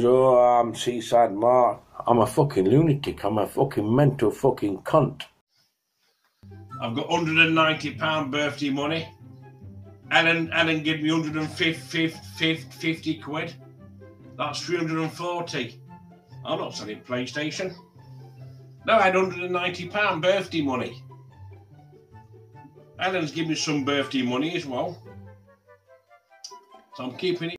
goes, oh, I'm Seaside Mark. I'm a fucking lunatic. I'm a fucking mental fucking cunt. I've got £190 birthday money. Helen gave me 150 quid. That's 340. I'm not selling PlayStation. No, I had £190 birthday money. Helen's given me some birthday money as well. So I'm keeping it.